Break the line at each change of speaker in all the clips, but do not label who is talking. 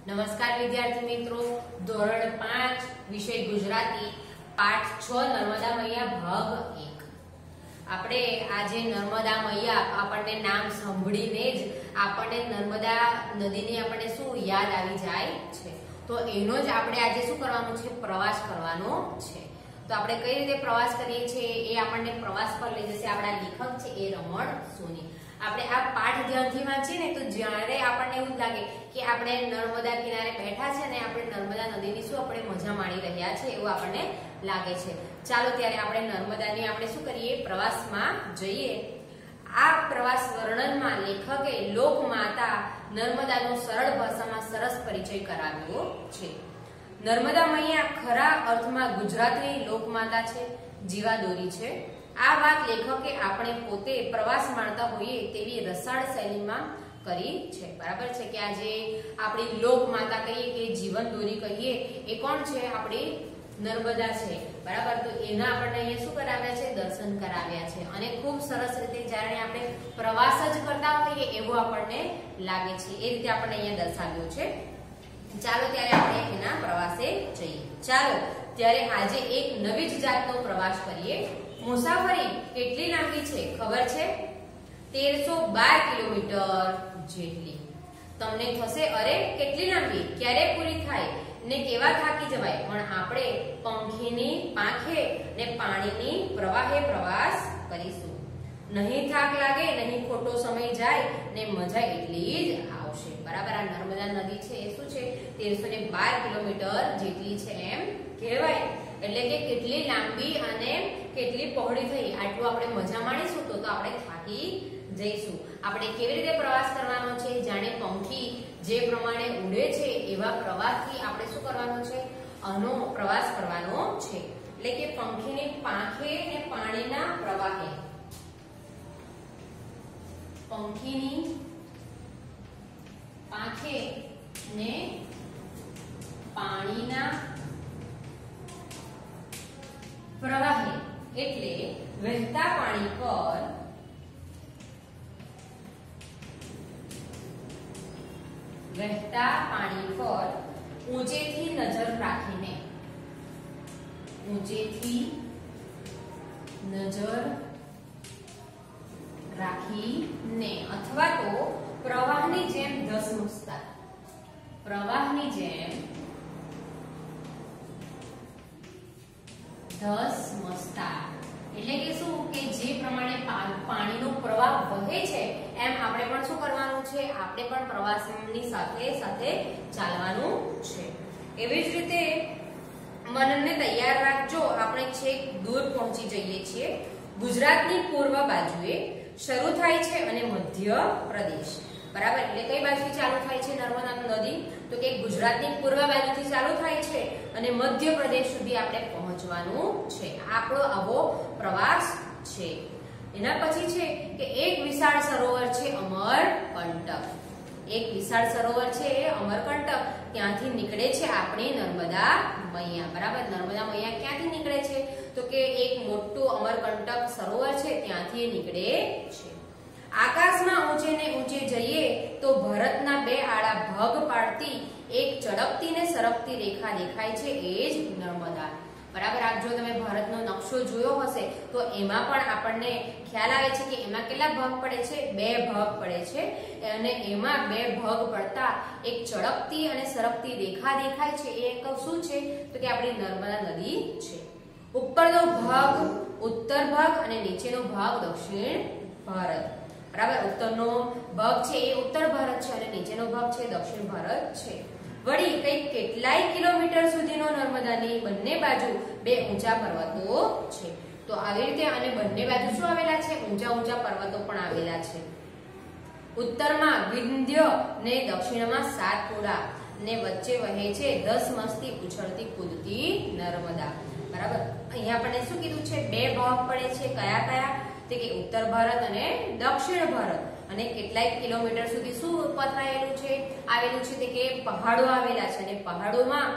નમસ્કાર વિદ્યાર્થી મિત્રો, ધોરણ 5 વિષય ગુજરાતી પાઠ 6 નર્મદા મૈયા ભાગ 1. આપણે આજે નર્મદા મૈયા આપણને નામ સાંભળીને જ આપણને નર્મદા નદીની આપણને શું યાદ આવી જાય છે, તો એનો જ આપણે આજે શું કરવાનું છે, પ્રવાસ કરવાનો છે. તો આપણે કઈ રીતે પ્રવાસ કરીએ છીએ એ આપણને પ્રવાસ પર લઈ જશે આપણા લેખક છે એ રમણ સોની. આપણે આ પાઠ ધ્યાનથી વાંચીએ ને તો જ્યારે આપણને એવું લાગે કે આપણે નર્મદા કિનારે બેઠા છે ને આપણે નર્મદા નદીની શું આપણે મજા માણી રહ્યા છે એવું આપણને લાગે છે. ચાલો ત્યારે આપણે નર્મદાની આપણે શું કરીએ, પ્રવાસમાં જઈએ. આ પ્રવાસ વર્ણનમાં લેખકે લોકમાતા નર્મદાનો સરળ ભાષામાં સરસ પરિચય કરાવ્યો છે. નર્મદા મૈયા ખરા અર્થમાં ગુજરાતની લોકમાતા છે, જીવાદોરી છે. આ વાત લેખકે આપણે પોતે પ્રવાસ માણતા હોઈએ તેવી રસાળ શૈલીમાં કરી છે. બરાબર છે કે આજે આપણી લોકમાતા કહીએ કે જીવનદોરી કહીએ એ કોણ છે, આપણી નર્મદા છે. બરાબર, તો એના આપણને અહીંયા શું કરાવ્યા છે, દર્શન કરાવ્યા છે. અને ખૂબ સરસ રીતે જ્યારે આપણે પ્રવાસ જ કરતા હોઈએ એવું આપણને લાગે છે એ રીતે આપણને અહીંયા દર્શાવ્યું છે. ચાલો ત્યારે આપણે એના પ્રવાસે જઈએ. ચાલો ત્યારે આજે એક નવી જ જાતનો પ્રવાસ કરીએ. મુસાફરી કેટલી લાંબી છે ખબર છે? 1312 કિલોમીટર જેટલી. તમને થશે અરે કેટલી લાંબી, ક્યારે પૂરી થાય ને કેવા થાકી જવાય, પણ આપણે પંખીની પાંખે ને પાણીની પ્રવાહે પ્રવાસ કરીશું. નહીં થાક લાગે, નહીં ખોટો સમય જાય ને મજા એટલી જ આવશે. બરાબર, આ નર્મદા નદી છે એ શું છે, 1312 કિલોમીટર જેટલી છે એમ કહેવાય. એટલે કે કેટલી લાંબી અને કેટલી પહોળી થઈ, આટલું આપણે મજા માણીશું તો આપણે થાકી જઈશું. આપણે કેવી રીતે પ્રવાસ કરવાનો છે, જાણે પંખી જે પ્રમાણે ઉડે છે એવા પ્રવાસથી આપણે શું કરવાનો છે, આનો પ્રવાસ કરવાનો છે. એટલે કે પંખીની પાંખે ને પાણીના પ્રવાહે, પંખીની પાંખે ને પાણીના પ્રવાહે એટલે વહેતા પાણી પર ઊંચેથી નજર રાખીને, ઊંચેથી નજર રાખીને અથવા તો પ્રવાહની જેમ ધસમસતા, પ્રવાહની જેમ ધસમસતા એટલે કે શું કે જે પ્રમાણે પાણીનો પ્રવાહ વહે છે એમ આપણે પણ શું કરવાનું છે, આપણે પણ પ્રવાસની સાથે સાથે ચાલવાનું છે. એવી જ રીતે મનને તૈયાર રાખજો, આપણે છેક દૂર પહોંચી જઈએ છીએ. ગુજરાતની પૂર્વ બાજુએ શરૂ થાય છે અને મધ્ય પ્રદેશ. બરાબર, એટલે કઈ બાજુથી ચાલુ થાય છે નર્મદા નદી, તો કે ગુજરાતની પૂર્વ બાજુથી ચાલુ થાય છે અને મધ્ય પ્રદેશ સુધી આપણે પહોંચવાનું છે. આપણો આવો પ્રવાસ છે. એના પછી છે કે એક વિશાળ સરોવર છે અમરકંટક. એક વિશાળ સરોવર છે અમરકંટક, ત્યાંથી નીકળે છે આપણી નર્મદા મૈયા. બરાબર, નર્મદા મૈયા ક્યાંથી નીકળે છે, તો કે એક મોટું અમરકંટક સરોવર છે ત્યાંથી નીકળે છે. આકાશમાં ઊંચે ને ઊંચે જઈએ તો ભારતના બે આડા ભાગ પાડતી એક ચળકતી ને સરકતી રેખા દેખાય છે, એ જ નર્મદા. બરાબર, આપ જો તમે ભારતનો નકશો જોયો હશે તો એમાં પણ આપણને ખ્યાલ આવે છે કે એમાં કેટલા ભાગ પડે છે, બે ભાગ પડે છે. અને એમાં બે ભાગ પડતા એક ચળકતી અને સરકતી રેખા દેખાય છે, એ એક શું છે, તો કે આપણી નર્મદા નદી છે. ઉપરનો ભાગ ઉત્તર ભાગ અને નીચેનો ભાગ દક્ષિણ ભારત. બરાબર, ઉત્તરનો ભાગ છે એ ઉત્તર ભારત છે અને નીચેનો ભાગ છે દક્ષિણ ભારત છે. વળી કઈ કેટલાય કિલોમીટર સુધીનો નર્મદાની બંને બાજુ બે ઊંચા પર્વતો છે. તો આવી રીતે અને બંને બાજુ શું આવેલા છે, ઊંચા ઊંચા પર્વતો પણ આવેલા છે. ઉત્તરમાં વિંધ્ય ને દક્ષિણમાં સાતપુડા ને વચ્ચે વહે છે ધસમસતી ઉછળતી કૂદતી નર્મદા. બરાબર, અહીંયા આપણને શું કીધું છે, બે ભાગ પડે છે. કયા કયા, તે કે ઉત્તર ભારત અને દક્ષિણ ભારત. અને કેટલાય કિલોમીટર સુધી શું પથરાયેલું છે, આવેલું છે, તે કે પહાડો આવેલા છે. અને પહાડોમાં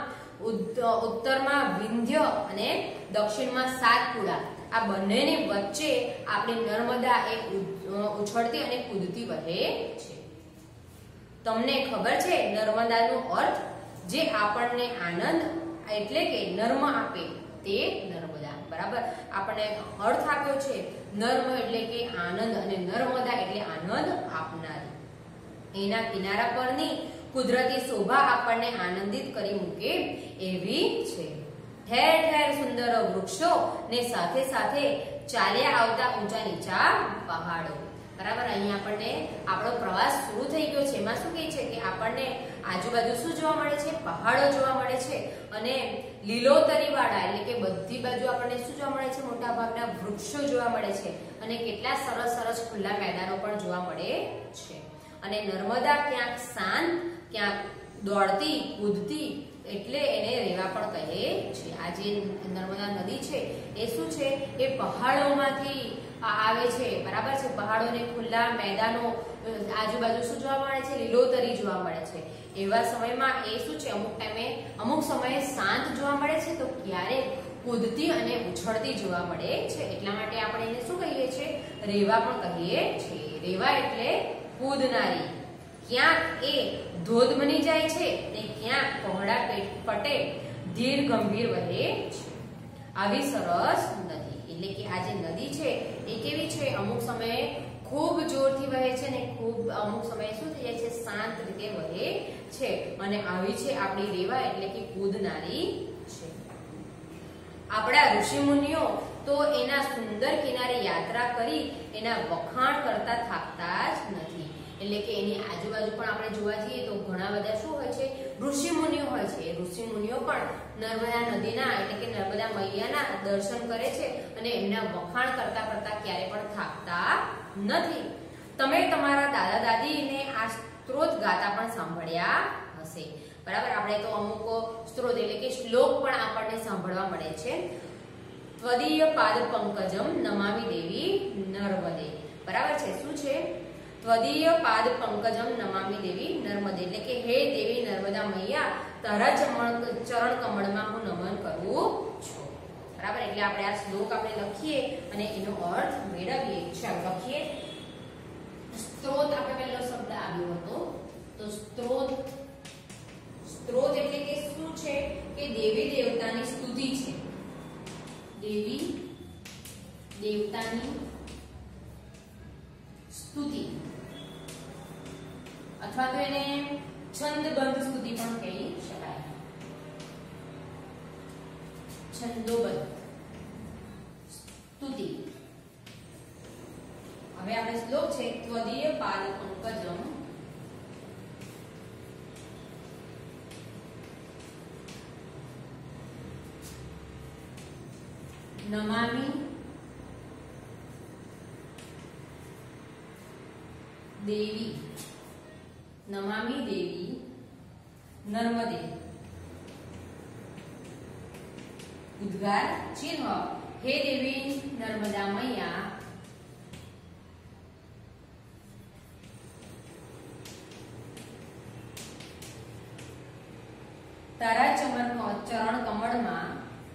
ઉત્તરમાં વિંધ્ય અને દક્ષિણમાં સાતપુડા, આ બંનેની વચ્ચે આપણી નર્મદા એ ઉછળતી અને કૂદતી વહે છે. તમને ખબર છે નર્મદાનો અર્થ? જે આપણને આનંદ એટલે કે નર્મ આપે તે નર્મદા. બરાબર, આપણને અર્થ આપ્યો છે. નર્મ એટલે કે આનંદ અને નર્મદા એટલે આનંદ આપનારી. એના કિનારા પરની કુદરતી શોભા આપણને આનંદિત કરી મૂકે એવી છે. ઠેર ઠેર સુંદર વૃક્ષો ને સાથે સાથે ચાલ્યા આવતા ઊંચા નીચા પહાડો. બરાબર, અહીંયા આપણને આપણો પ્રવાસ શરૂ થઈ ગયો છે. એમાં શું કહે છે કે આપણને આજુબાજુ શું જોવા મળે છે? પહાડો જોવા મળે છે અને લીલોતરી વાળા એટલે કે બધી બાજુ આપણને શું જોવા મળે છે? મોટા ભાગના વૃક્ષો જોવા મળે છે અને કેટલા સરસ સરસ ખુલ્લા મેદાનો પણ જોવા મળે છે. અને નર્મદા ક્યાંક શાંત, ક્યાંક દોડતી કૂદતી એટલે એને રેવા પણ કહે છે. આ જે નર્મદા નદી છે એ શું છે? એ પહાડોમાંથી આવે છે. બરાબર છે, પહાડોને ખુલ્લા મેદાનો આજુબાજુ શું જોવા મળે છે? લીલોતરી જોવા મળે છે. એવા સમયમાં એ શું છે? અમુક સમયે શાંત જોવા મળે છે તો ક્યારેક કૂદતી અને ઉછળતી જોવા મળે છે. એટલા માટે આપણે એને શું કહીએ છીએ? રેવા પણ કહીએ છીએ. રેવા એટલે કૂદનારી. ક્યાંક એ ધોધ બની જાય છે ને ક્યાંક પહોળા પટે ધીર ગંભીર વહે છે. આવી સરસ નદી એટલે કે આ જે નદી છે એ કેવી છે? અમુક સમયે ખૂબ જોરથી વહે છે ને અમુક સમયે શું થઈ જાય છે? શાંત રીતે વહે છે. અને આવી છે આપણી રેવા એટલે કે કૂદનારી છે. આપણા ઋષિ મુનિઓ તો એના સુંદર કિનારે યાત્રા કરી એના વખાણ કરતા થાકતા જ નથી. એટલે કે એની આજુબાજુ પણ આપણે જોવા જઈએ તો ઘણા બધા શું હોય છે? ઋષિ મુનિઓ હોય છે. ઋષિ મુનિઓ પણ નર્મદા નદીના એટલે કે નર્મદા મૈયાના દર્શન કરે છે અને એમના વખાણ કરતા કરતા ક્યારે પણ થાકતા નથી. તમે તમારા દાદા દાદીને આ સ્ત્રોત ગાતા પણ સાંભળ્યા હશે. બરાબર, આપણે તો અમુક સ્ત્રોત એટલે કે શ્લોક પણ આપણને સાંભળવા મળે છે. ત્વદીય પાદ પંકજમ નમામિ દેવી નર્મદે. બરાબર છે, શું છે? ત્વદીય પાદ પંકજમ નમામિ દેવી નર્મદે એટલે કે હે દેવી નર્મદા મૈયા, તારા ચરણ કમળમાં હું નમન કરું છું. બરાબર, એટલે આપણે આ શ્લોક આપણે લખીએ અને એનો અર્થ મેળવીએ. ચાલો લખીએ. સ્ત્રોત આપણે પહેલો શબ્દ આવ્યો હતો તો સ્ત્રોત એટલે કે શું છે? કે દેવી દેવતાની સ્તુતિ છે. દેવી દેવતાની સ્તુતિ અથવા તો એને છંદબદ્ધ સ્તુતિ પણ કહી શકાય. છંદોબદ્ધ સ્તુતિ. હવે આપણે શ્લોક છે ત્વદીય પાદ પંકજમ નમામિ દેવી. નમામિ દેવી નર્મદે. ઉદ્ગાર ચિહ્ન. હે દેવી નર્મદા મૈયા, તારા ચરણ કમળમાં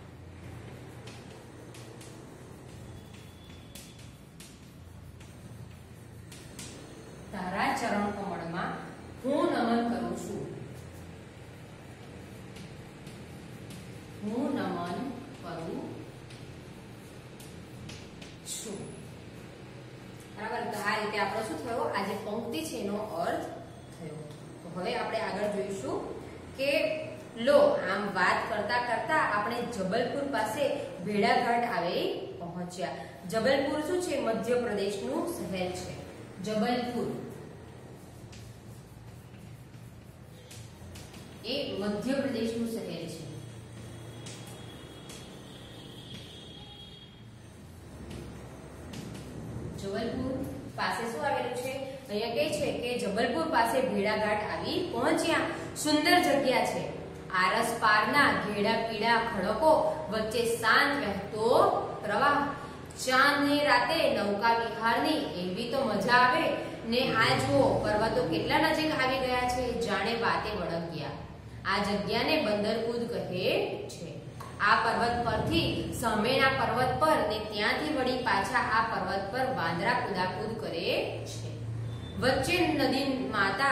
હું નમન કરું છું. હું નમન કરું છું. બરાબર, તો આ રીતે આપણો શું થયો? આ જે પંક્તિ છે એનો અર્થ થયો. તો હવે આપણે આગળ જોઈશું કે લો આમ વાત કરતા કરતા આપણે જબલપુર પાસે ભેડાઘાટ આવી પહોંચ્યા. જબલપુર શું છે? મધ્યપ્રદેશનું શહેર છે. જબલપુર એ મધ્યપ્રદેશનું શહેર છે. જબલપુર પાસે શું આવેલું છે? અહીંયા કહે છે કે જબલપુર પાસે ભેડાઘાટ આવી પહોંચ્યા. સુંદર જગ્યા છે. આરસ પારના ઘેડા પીડા ખડકો વચ્ચે શાંત વહેતો પ્રવાહ. ચાંદની રાતે નૌકા વિહારની એવી તો મજા આવે ને. આ જુઓ પર્વતો કેટલા નજીક આવી ગયા છે, જાણે વાતે વળગ્યા. આ જગ્યાને બંદરકૂદ કહે છે. આ પર્વત પરથી સામેના પર્વત પર ને ત્યાંથી વળી પાછા આ પર્વત પર વાંદરા કુદાકુદ કરે છે. વચ્ચે નદી માતા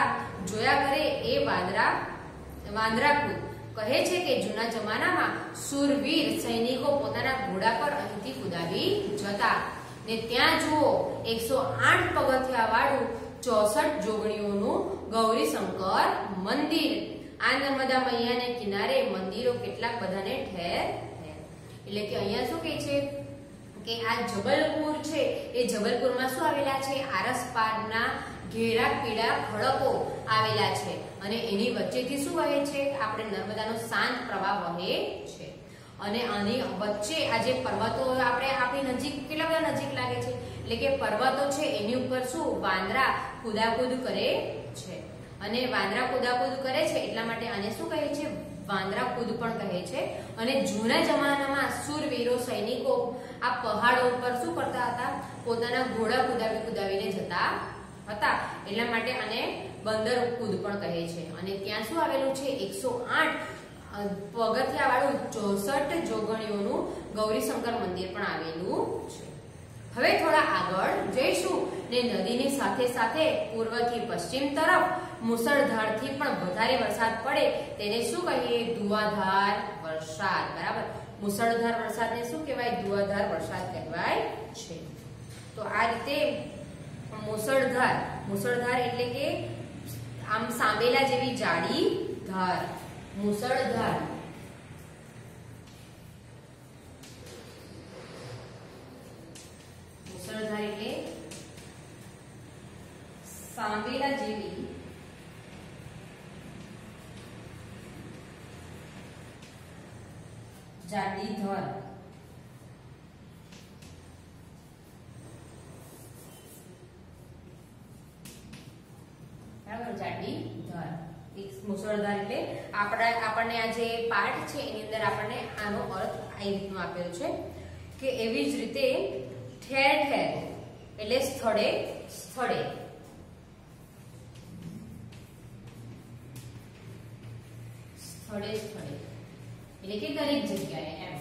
જોયા કરે એ વાંદરાકૂદ કહે છે કે જૂના જમાનામાં શૂરવીર સૈનિકો પોતાના ઘોડા પર અહીંથી કુદાવી જતા ને ત્યાં જુઓ 108 પગથિયા વાળું 64 જોગણીઓનું ગૌરીશંકર મંદિર. આ નર્મદા મૈયાને કિનારે મંદિરો કેટલાક બધાને ઠેર ઠેર. એટલે કે અહીંયા શું કહે છે કે આ જબલપુર છે એ જબલપુરમાં શું આવેલા છે? આરસપારના ઘેરા પીળા ખડકો આવેલા છે અને એની વચ્ચેથી શું વહે છે? આપણે નર્મદાનો શાંત પ્રવાહ વહે છે અને આની વચ્ચે આ જે પર્વતો આપણે આપણી નજીક કેટલા બધા નજીક લાગે છે એટલે કે પર્વતો છે એની ઉપર શું વાંદરા કુદાકુદ કરે છે અને વાંદરા કુદાકુદ કરે છે એટલા માટે આને શું કહે છે? વાંદરા કૂદ પણ કહે છે. અને જૂના જમાનામાં શૂરવીરો સૈનિકો આ પહાડો ઉપર શું કરતા હતા? પોતાના ઘોડા કુદાવીને જતા હતા એટલા માટે આને બંદર કૂદ પણ કહે છે. અને ત્યાં શું આવેલું છે? 108 પગથિયા વાળું 64 જોગણીઓનું ગૌરીશંકર મંદિર પણ આવેલું છે. હવે થોડા આગળ જઈશું ને નદીની સાથે સાથે પૂર્વથી પશ્ચિમ તરફ મુસળધારથી પણ વધારે વરસાદ પડે તેને શું કહીએ? ધુવાધાર વરસાદ. બરાબર, મુસળધાર વરસાદને શું કહેવાય? ધુવાધાર વરસાદ કહેવાય છે. તો આ રીતે મુસળધાર એટલે કે આમ સાંભેલા જેવી જાડી ધાર. મુસળધાર એટલે સાંભેલા જેવી જાડી ધાર. બરાબર, જાડી ધાર. મુસળધાર એટલે આપણને આ જે પાઠ છે એની અંદર આપણને આનો અર્થ આ રીતનો આપેલો છે કે એવી જ રીતે ઠેર ઠેર એટલે સ્થળે સ્થળે. સ્થળે સ્થળે એટલે કે દરેક જગ્યાએ એમ.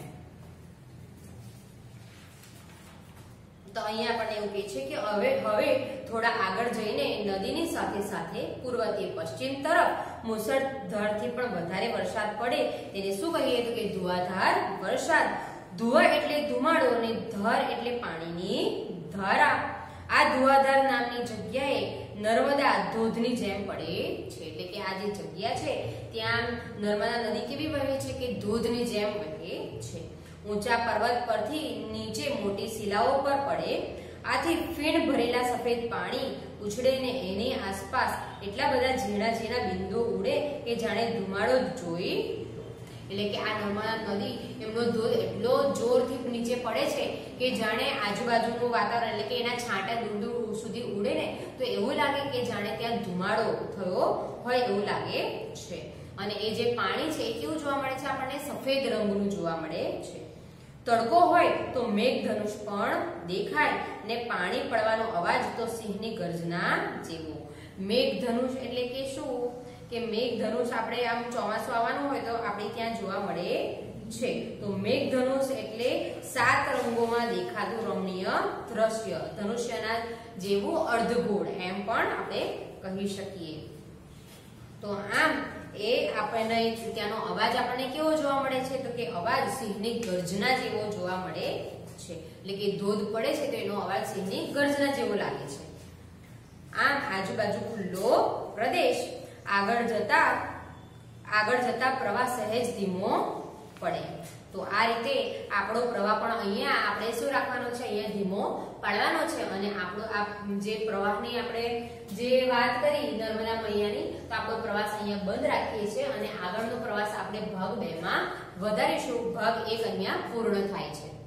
તો અહીંયા આપણને એવું કહે છે કે હવે થોડા આગળ જઈને નદીની સાથે સાથે પૂર્વથી પશ્ચિમ તરફ મુસળધારથી પણ વધારે વરસાદ પડે તેને શું કહીએ? તો કે ધુવાધાર વરસાદ. ધુવા એટલે ધુમાડો અને ધાર એટલે પાણીની ધારા. આ ધુવાધાર નામની જગ્યાએ નર્મદા ધોધની જેમ પડે છે. એટલે કે આ જે જગ્યા છે ત્યાં નર્મદા નદી કેવી વહે છે? કે ધોધની જેમ વહે છે. ઊંચા પર્વત પરથી નીચે મોટી શિલાઓ પર પડે. આથી ફીણ ભરેલા સફેદ પાણી ઉછળે ને એની આસપાસ એટલા બધા ઝીણા ઝીણા બિંદુઓ ઉડે કે જાણે ધુમાડો જોઈ. એટલે કે આ નર્મદા નદી એમનો ધોધ એટલો જોરથી નીચે પડે છે કે જાણે આજુબાજુનું વાતાવરણ એટલે કે એના છાંટા દૂર દૂર સુધી ઉડે ને તો એવું લાગે કે જાણે ત્યાં ધુમાડો થયો હોય એવું લાગે છે. અને એ જે પાણી છે એ કેવું જોવા મળે છે? આપણને સફેદ રંગનું જોવા મળે છે. તડકો હોય તો મેઘધનુષ પણ દેખાય ને પાણી પડવાનો અવાજ તો સિંહની ગર્જના જેવો. મેઘધનુષ એટલે કે શું? કે મેઘધનુષ આપણે આમ ચોમાસું આવવાનું હોય તો આપણે ત્યાં જોવા મળે છે. તો મેઘધનુષ એટલે 7 રંગોમાં દેખાતું રમણીય દ્રશ્ય. ધનુષ્યના જેવું અર્ધગોળ એમ પણ આપણે કહી શકીએ. તો આમ એ આપણને ત્યાંનો અવાજ આપણને કેવો જોવા મળે છે? તો કે અવાજ સિંહની ગર્જના જેવો જોવા મળે છે. એટલે કે ધોધ પડે છે તો એનો અવાજ સિંહની ગર્જના જેવો લાગે છે. આમ આજુબાજુ ખુલ્લો પ્રદેશ. આગળ જતા પ્રવાહ સહેજ ધીમો પડે. તો આ રીતે આપણો પ્રવાહ પણ અહીંયા આપણે શું રાખવાનો છે? અહીંયા ધીમો પાડવાનો છે. અને આપણો આ જે પ્રવાહની આપણે જે વાત કરી નર્મદા મૈયાની તો આપણો પ્રવાસ અહીંયા બંધ રાખીએ છીએ અને આગળનો પ્રવાસ આપણે ભાગ 2 માં વધારીશું. ભાગ 1 અહીંયા પૂર્ણ થાય છે.